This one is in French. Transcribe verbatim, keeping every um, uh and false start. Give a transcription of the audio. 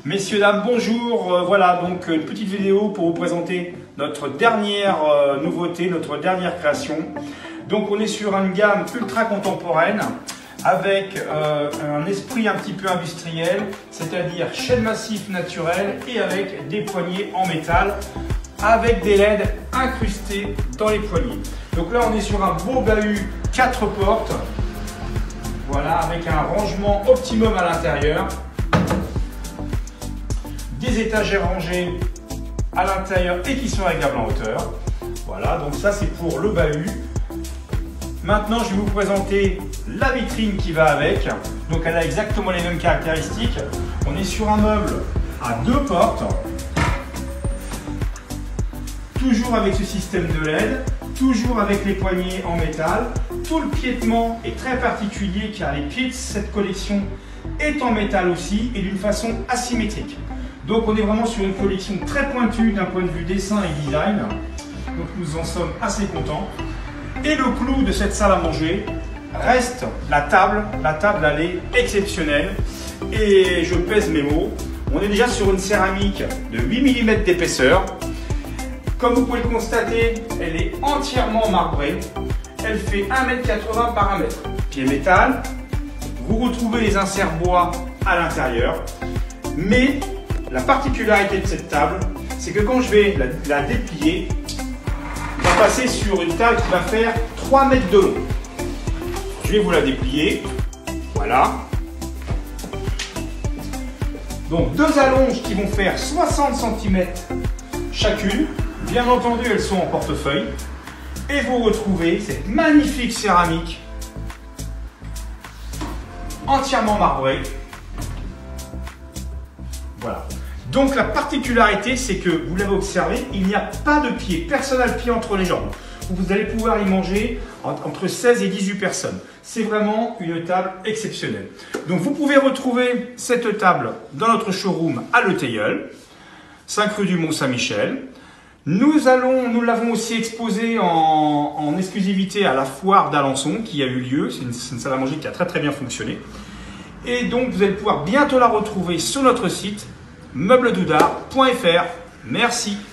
Messieurs, dames, bonjour. Euh, voilà donc une petite vidéo pour vous présenter notre dernière euh, nouveauté, notre dernière création. Donc on est sur une gamme ultra contemporaine avec euh, un esprit un petit peu industriel, c'est-à-dire chaîne massif naturelle et avec des poignées en métal, avec des L E D incrustés dans les poignées. Donc là on est sur un beau bahut quatre portes, voilà, avec un rangement optimum à l'intérieur. Des étagères rangées à l'intérieur et qui sont réglables en hauteur. Voilà, donc ça c'est pour le bahut. Maintenant je vais vous présenter la vitrine qui va avec. Donc elle a exactement les mêmes caractéristiques. On est sur un meuble à deux portes. Toujours avec ce système de L E D. Toujours avec les poignées en métal. Tout le piétement est très particulier car les pieds de cette collection est en métal aussi et d'une façon asymétrique. Donc on est vraiment sur une collection très pointue d'un point de vue dessin et design. Donc nous en sommes assez contents. Et le clou de cette salle à manger reste la table. La table elle est exceptionnelle. Et je pèse mes mots. On est déjà sur une céramique de huit millimètres d'épaisseur. Comme vous pouvez le constater, elle est entièrement marbrée. Elle fait un mètre quatre-vingts par un mètre. Pied métal. Vous retrouvez les inserts bois à l'intérieur. Mais la particularité de cette table, c'est que quand je vais la, la déplier, on va passer sur une table qui va faire trois mètres de long. Je vais vous la déplier. Voilà. Donc deux allonges qui vont faire soixante centimètres chacune. Bien entendu, elles sont en portefeuille. Et vous retrouvez cette magnifique céramique entièrement marbrée. Voilà. Donc la particularité, c'est que, vous l'avez observé, il n'y a pas de pied, personne n'a le pied entre les jambes. Vous allez pouvoir y manger entre seize et dix-huit personnes. C'est vraiment une table exceptionnelle. Donc vous pouvez retrouver cette table dans notre showroom à Le Teilleul, cinq rue du Mont-Saint-Michel. Nous allons, nous l'avons aussi exposé en, en exclusivité à la foire d'Alençon qui a eu lieu. C'est une, une salle à manger qui a très très bien fonctionné. Et donc vous allez pouvoir bientôt la retrouver sur notre site meubles doudard point F R. Merci.